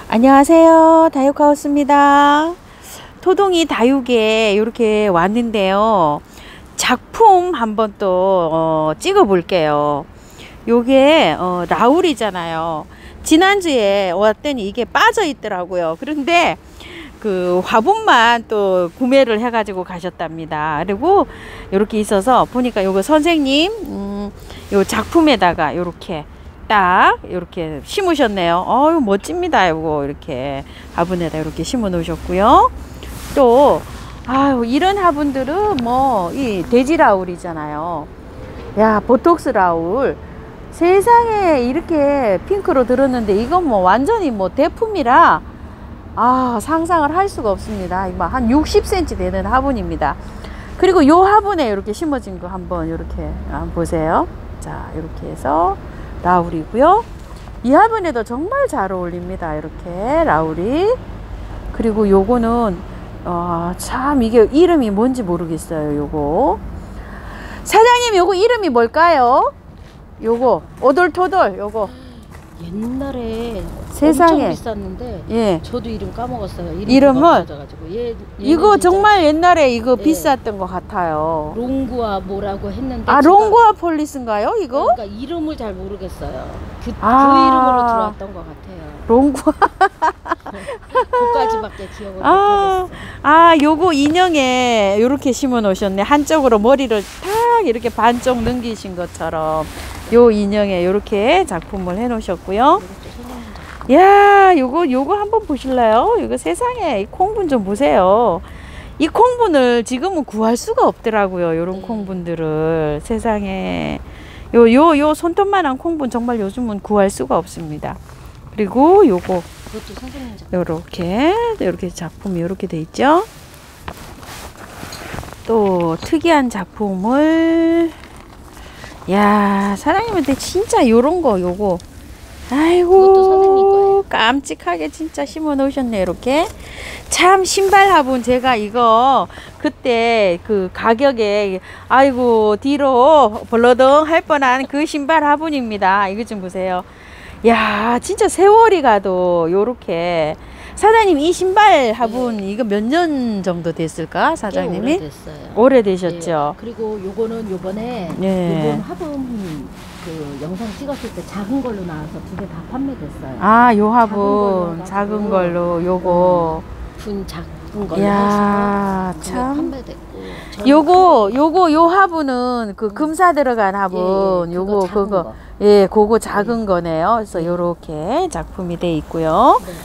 안녕하세요, 다육하우스입니다. 토동이 다육에 이렇게 왔는데요, 작품 한번 또 찍어 볼게요. 요게 라울이잖아요. 지난주에 왔더니 이게 빠져 있더라고요. 그런데 그 화분만 또 구매를 해 가지고 가셨답니다. 그리고 이렇게 있어서 보니까 요거 선생님 요 작품에다가 요렇게 딱 이렇게 심으셨네요. 어유 멋집니다. 요거 이렇게 화분에다 이렇게 심어 놓으셨고요. 또 아유, 이런 화분들은 뭐 이 돼지 라울이잖아요. 야, 보톡스 라울 세상에 이렇게 핑크로 들었는데 이건 뭐 완전히 뭐 대품이라 상상을 할 수가 없습니다. 한 60cm 되는 화분입니다. 그리고 요 화분에 이렇게 심어진 거 한번 이렇게 한번 보세요. 자, 이렇게 해서 라울이고요. 이 화분에도 정말 잘 어울립니다. 이렇게 라울이. 그리고 요거는 참 이게 이름이 뭔지 모르겠어요. 요거 사장님, 요거 이름이 뭘까요? 요거 오돌토돌 요거 옛날에 세상에 엄청 비쌌는데, 예, 저도 이름 까먹었어요. 이름을 이거 진짜, 정말 옛날에 이거 예, 비쌌던 것 같아요. 롱구아 뭐라고 했는데, 롱구아 폴리스인가요 이거? 그러니까 이름을 잘 모르겠어요. 그 이름으로 들어왔던 것 같아요. 롱구아. 그까지밖에 기억을 못하겠어요. 요거 인형에 이렇게 심어 놓으셨네. 한쪽으로 머리를 탁 이렇게 반쪽 넘기신 것처럼 요 인형에 이렇게 작품을 해 놓으셨고요. 야, 요거 한번 보실래요? 이거 세상에 이 콩분 좀 보세요. 이 콩분을 지금은 구할 수가 없더라고요. 요런 콩분들을 세상에 요 손톱만한 콩분 정말 요즘은 구할 수가 없습니다. 그리고 요거 그것도 선생님 작품. 요렇게 작품이 요렇게 돼 있죠. 또 특이한 작품을, 야, 사장님한테 진짜 요런 거 요거 그것도 선생님 아이고 거예요. 깜찍하게 진짜 심어 놓으셨네. 이렇게 참 신발 화분 제가 이거 그때 그 가격에 아이고 뒤로 벌러덩 할 뻔한 그 신발 화분입니다. 이거 좀 보세요. 야, 진짜 세월이 가도 요렇게. 사장님, 이 신발 화분 이거 몇 년 정도 됐을까 사장님이? 오래됐어요. 오래되셨죠. 예. 그리고 요거는 요번에 예. 요번 화분 그 영상 찍었을 때 작은 걸로 나와서 2개 다 판매됐어요. 요 화분 작은 걸로 요거. 분 작은 걸로 야, 해서 참. 판매됐고. 요 화분은 그 금사 들어간 화분. 예, 요거 작은 그거. 거. 예, 그거 작은 거네요. 그래서 요렇게 작품이 돼 있고요. 네.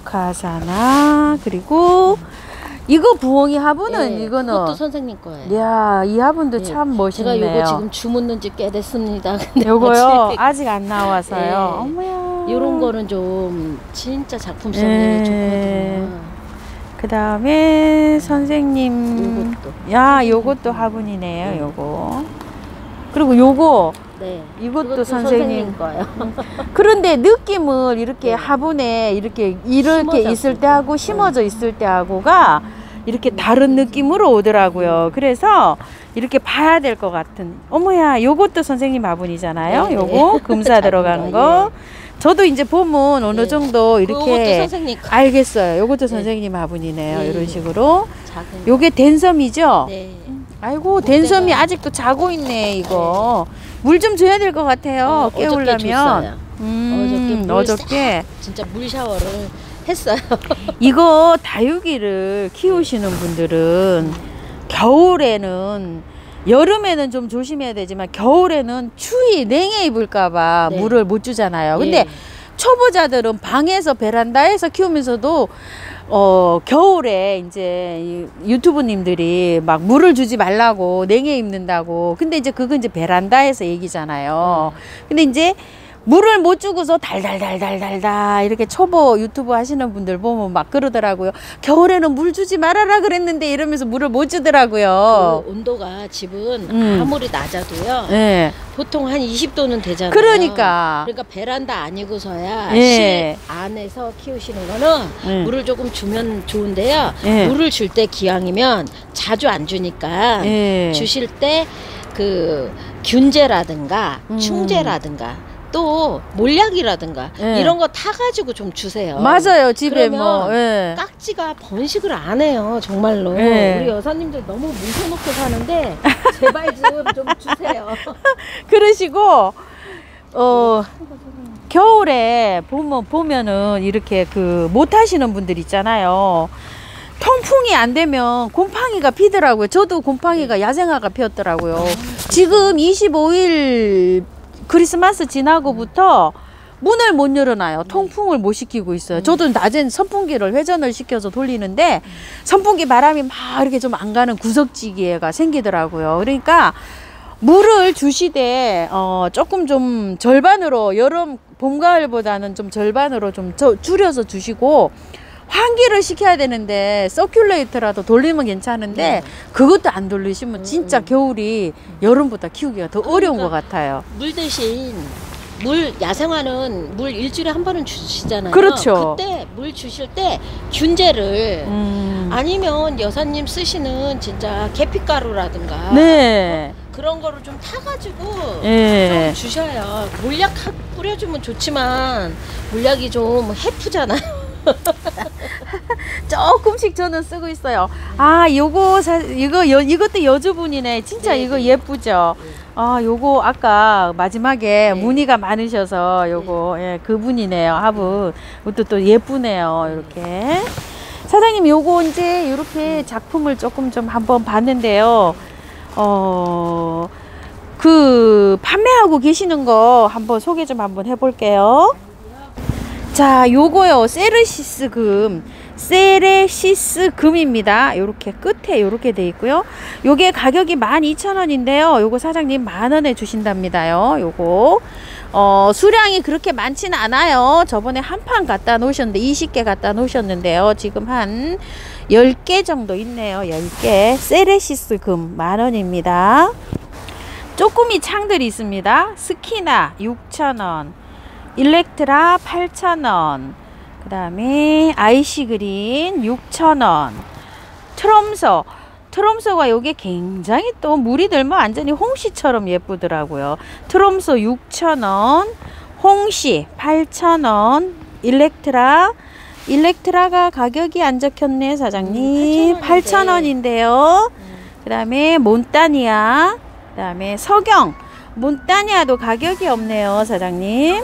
보카사나, 그리고 이거 부엉이 화분은 예, 이거는 그것도 선생님 거예요. 야, 이 화분도 예, 참 제가 멋있네요. 요거 지금 주문는 지 꽤 됐습니다. 근데 요거요 아직 안 나와서요. 예. 어머야. 요런 거는 좀 진짜 작품성이 예. 좋거든요. 그 다음에 선생님 요것도 화분이네요. 요거. 그리고 요거 네. 이것도 선생님 거예요. 그런데 느낌을 이렇게 네. 화분에 이렇게 심어졌을 있을 때 하고 심어져 있을 때 하고가 이렇게 다른 느낌으로 오더라고요. 그래서 이렇게 봐야 될 것 같은. 어머야, 요것도 선생님 화분이잖아요. 네, 요거 금사 들어간 거. 저도 이제 보면 어느 정도 그것도 이렇게 선생님 거. 알겠어요. 요것도 네. 선생님 화분이네요. 네. 이런 식으로. 작은 요게 댄섬이죠? 네. 아이고, 댄섬이 아직도 자고 있네. 이거 물 좀 줘야 될 것 같아요. 깨우려면. 어저께 진짜 물 샤워를 했어요. 이거 다육이를 키우시는 분들은 겨울에는, 여름에는 좀 조심해야 되지만 겨울에는 추위 냉해 입을까봐 네. 물을 못 주잖아요. 근데 예. 초보자들은 방에서 베란다에서 키우면서도 겨울에 이제 이 유튜브님들이 막 물을 주지 말라고 냉해 입는다고. 근데 이제 그건 이제 베란다에서 얘기잖아요. 근데 이제 물을 못 주고서 달달달달달달 이렇게 초보 유튜브 하시는 분들 보면 막 그러더라고요. 겨울에는 물 주지 말아라 그랬는데 이러면서 물을 못 주더라고요. 그 온도가 집은 아무리 낮아도요. 네. 보통 한 20도는 되잖아요. 그러니까 베란다 아니고서야 예. 실 안에서 키우시는 거는 물을 조금 주면 좋은데요. 예. 물을 줄 때 기왕이면 자주 안 주니까 예. 주실 때 그 균제라든가 충제라든가 또 몰약이라든가 예. 이런 거 타가지고 좀 주세요. 맞아요. 집에 그러면 뭐 예. 깍지가 번식을 안 해요. 정말로. 예. 우리 여사님들 너무 뭉쳐놓고 사는데 제발 좀 주세요. 그러시고 겨울에 보면은 이렇게 그 못 하시는 분들 있잖아요. 통풍이 안 되면 곰팡이가 피더라고요. 저도 곰팡이가 야생화가 피었더라고요. 지금 25일 크리스마스 지나고부터 문을 못 열어놔요. 통풍을 못 시키고 있어요. 저도 낮엔 선풍기를 회전을 시켜서 돌리는데 선풍기 바람이 막 이렇게 좀 안 가는 구석지기가 생기더라고요. 그러니까 물을 주시되 조금 좀 절반으로 여름 봄 가을보다는 좀 절반으로 좀 줄여서 주시고 환기를 시켜야 되는데 서큘레이터라도 돌리면 괜찮은데 그것도 안 돌리시면 진짜 겨울이 여름보다 키우기가 더 어려운 것 같아요. 물 대신 야생화는 물 일주일에 한 번은 주시잖아요. 그렇죠. 그때 물 주실 때 균제를 아니면 여사님 쓰시는 진짜 계피가루라든가 네. 그런 거를 좀 타가지고 예. 좀 주셔요. 물약 뿌려주면 좋지만 물약이 좀 해프잖아요. 조금씩 저는 쓰고 있어요. 이것도 여주분이네. 진짜 네, 이거 네. 예쁘죠. 요거 아까 마지막에 네. 무늬가 많으셔서 요거 예, 그분이네요. 화분. 이것도 또 예쁘네요. 이렇게 사장님 요거 이제 이렇게 작품을 조금 좀 한번 봤는데요. 그 판매하고 계시는 거 한번 소개 좀 한번 해볼게요. 자, 요거요. 세레시스 금입니다. 요렇게 끝에 요렇게 돼 있고요. 요게 가격이 12,000원인데요. 요거 사장님 10,000원에 주신답니다요. 요거 수량이 그렇게 많지는 않아요. 저번에 한 판 갖다 놓으셨는데 20개 갖다 놓으셨는데요. 지금 한 10개 정도 있네요. 10개. 세레시스 금 10,000원입니다. 쪼꾸미 창들이 있습니다. 스키나 6,000원, 일렉트라 8,000원, 그 다음에 아이시그린 6,000원, 트롬소가 요게 굉장히 또 물이 들면 완전히 홍시처럼 예쁘더라고요. 트롬소 6,000원, 홍시 8,000원, 일렉트라가 가격이 안 적혔네 사장님. 8,000원인데요. 그 다음에 몬타니아, 그 다음에 석영. 몬타니아도 가격이 없네요 사장님.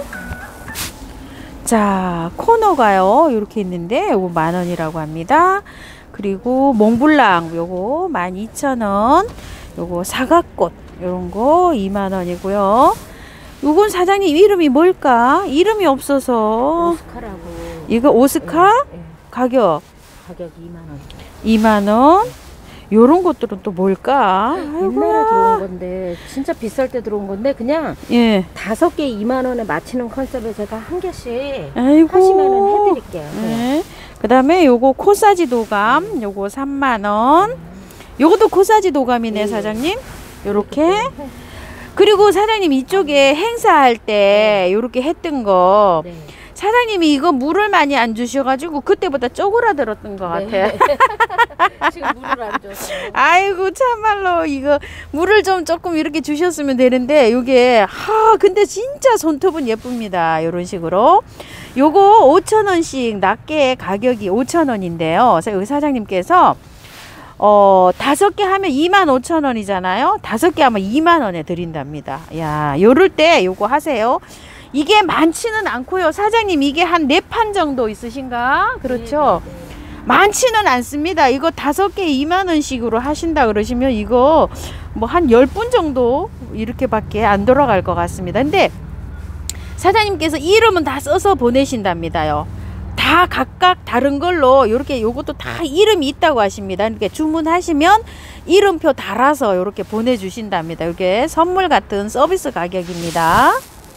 자, 코너가요 이렇게 있는데 요거 10,000원이라고 합니다. 그리고 몽블랑 요거 12,000원, 요거 사과꽃 요런거 20,000원이고요 요건 사장님 이름이 뭘까? 이름이 없어서. 오스카라고. 이거 오스카? 네. 가격이 2만원. 20,000원. 요런 것들은 또 뭘까? 옛날에 들어온 건데 진짜 비쌀 때 들어온 건데 그냥 예. 5개 2만원에 맞추는 컨셉에 제가 한 개씩 아이고. 하시면은 해드릴게요. 네. 그 다음에 요거 코사지 도감 요거 30,000원. 요것도 코사지 도감이네 네. 사장님. 요렇게. 그리고 사장님 이쪽에 행사할 때 요렇게 했던 거 네. 사장님이 이거 물을 많이 안 주셔가지고 그때보다 쪼그라들었던 것 같아요. 네. 지금 물을 안 줘서. 아이고 참말로 이거 물을 좀 조금 이렇게 주셨으면 되는데 요게 근데 진짜 손톱은 예쁩니다. 요런 식으로 요거 5,000원씩 낱개 가격이 5,000원인데요 여기 사장님께서 5개 하면 25,000원이잖아요 5개 하면 20,000원에 드린답니다. 야, 요럴 때 요거 하세요. 이게 많지는 않고요 사장님. 이게 한 4판 정도 있으신가? 그렇죠. 네, 네, 네. 많지는 않습니다. 이거 5개 20,000원씩으로 하신다 그러시면 이거 뭐 한 10분 정도 이렇게밖에 안 돌아갈 것 같습니다. 근데 사장님께서 이름은 다 써서 보내신답니다요. 다 각각 다른 걸로 요렇게 요것도 다 이름이 있다고 하십니다. 이렇게 주문하시면 이름표 달아서 요렇게 보내주신답니다. 이게 선물 같은 서비스 가격입니다.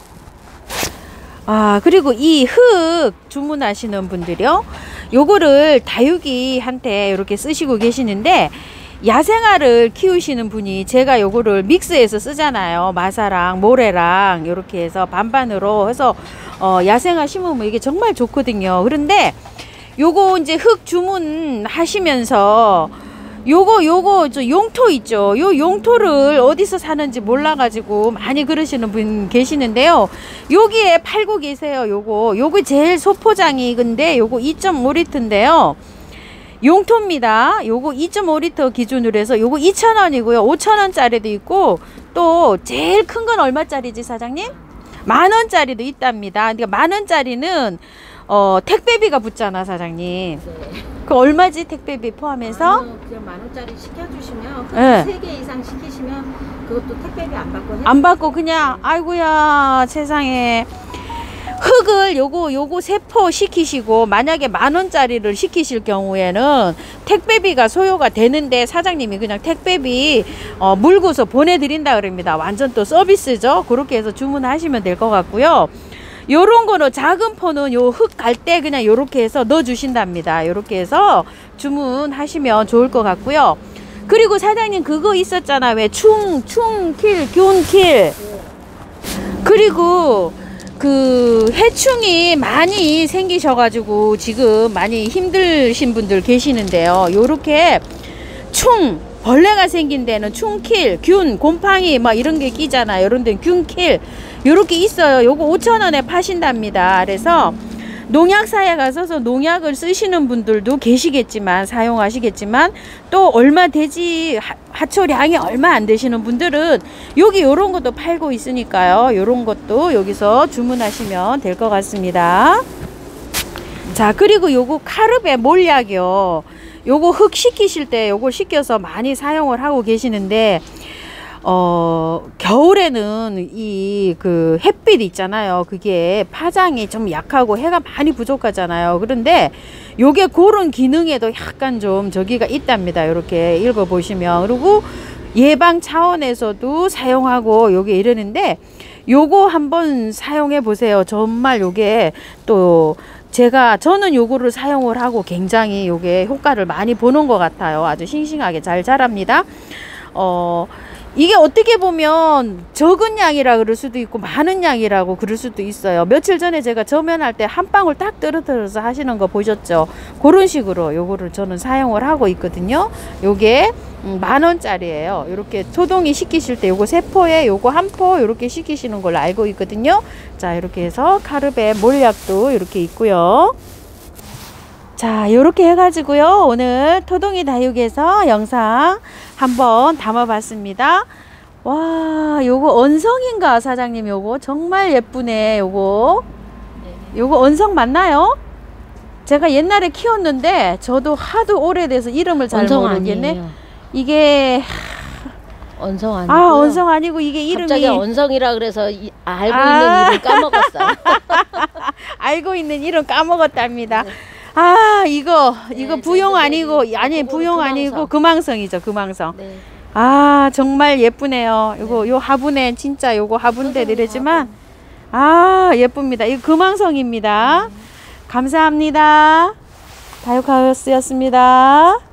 그리고 이 흙 주문하시는 분들이요. 요거를 다육이한테 이렇게 쓰시고 계시는데 야생화를 키우시는 분이 제가 요거를 믹스해서 쓰잖아요. 마사랑 모래랑 이렇게 해서 반반으로 해서 야생화 심으면 이게 정말 좋거든요. 그런데 요거 이제 흙 주문하시면서 요거 저 용토 있죠. 요 용토를 어디서 사는지 몰라가지고 많이 그러시는 분 계시는데요. 여기에 팔고 계세요. 요거 제일 소포장이 근데 요거 2.5리터인데요. 용토입니다. 요거 2.5리터 기준으로 해서 요거 2,000원이고요. 5,000원짜리도 있고 또 제일 큰 건 얼마짜리지 사장님? 10,000원짜리도 있답니다. 그러니까 10,000원짜리는 택배비가 붙잖아 사장님. 네. 그 얼마지 택배비 포함해서? 그냥 10,000원짜리 시켜주시면 네. 3개 이상 시키시면 그것도 택배비 안 받고 안 받고 그냥 아이고야 세상에. 흙을 요거 세포 시키시고 만약에 10,000원짜리를 시키실 경우에는 택배비가 소요가 되는데 사장님이 그냥 택배비 물고서 보내드린다 그럽니다. 완전 또 서비스죠. 그렇게 해서 주문하시면 될 것 같고요. 요런 거는 작은 포는 요 흙 갈 때 그냥 요렇게 해서 넣어 주신답니다. 요렇게 해서 주문하시면 좋을 것 같고요. 그리고 사장님 그거 있었잖아. 왜 충킬 균킬. 그리고 그 해충이 많이 생기셔가지고 지금 많이 힘드신 분들 계시는데요. 요렇게 벌레가 생긴 데는 충킬, 균, 곰팡이 막 이런 게 끼잖아요. 이런 데는 균킬 요렇게 있어요. 요거 5,000원에 파신답니다. 그래서 농약사에 가서 농약을 쓰시는 분들도 계시겠지만 사용하시겠지만 또 얼마 되지 화초량이 얼마 안 되시는 분들은 여기 요런 것도 팔고 있으니까요. 요런 것도 여기서 주문하시면 될 것 같습니다. 자, 그리고 요거 카르베 몰약이요. 요거 흙 식히실 때 요걸 식혀서 많이 사용을 하고 계시는데 겨울에는 이 그 햇빛 있잖아요. 그게 파장이 좀 약하고 해가 많이 부족하잖아요. 그런데 요게 그런 기능에도 약간 좀 저기가 있답니다. 이렇게 읽어 보시면. 그리고 예방 차원에서도 사용하고 요게 이러는데 요거 한번 사용해 보세요. 정말 요게 또 저는 요거를 사용을 하고 굉장히 요게 효과를 많이 보는 것 같아요. 아주 싱싱하게 잘 자랍니다. 이게 어떻게 보면 적은 양이라 그럴 수도 있고 많은 양이라고 그럴 수도 있어요. 며칠 전에 제가 저면할 때 한 방울 딱 떨어뜨려서 하시는 거 보셨죠? 그런 식으로 요거를 저는 사용을 하고 있거든요. 요게 10,000원짜리예요. 이렇게 토동이 시키실 때 요거 3포에 요거 1포 이렇게 시키시는 걸로 알고 있거든요. 자, 이렇게 해서 카르베 몰약도 이렇게 있고요. 자, 요렇게 해가지고요. 오늘 토동이 다육에서 영상 한번 담아봤습니다. 와, 요거 언성인가 사장님? 요거 정말 예쁘네. 요거 언성 맞나요? 제가 옛날에 키웠는데 저도 하도 오래돼서 이름을 잘 모르겠네. 아니에요. 이게 언성 아니고. 언성 아니고 이게 이름이 갑자기 언성이라 그래서 알고 있는 이름 까먹었어요. 알고 있는 이름 까먹었답니다. 네. 이거 부용 아니고 부용 아니고 금왕성이죠. 금왕성. 네. 정말 예쁘네요. 요거 요 화분에 진짜 요거 화분대 이러지만 예쁩니다. 이거 금왕성입니다. 감사합니다. 다육하우스였습니다.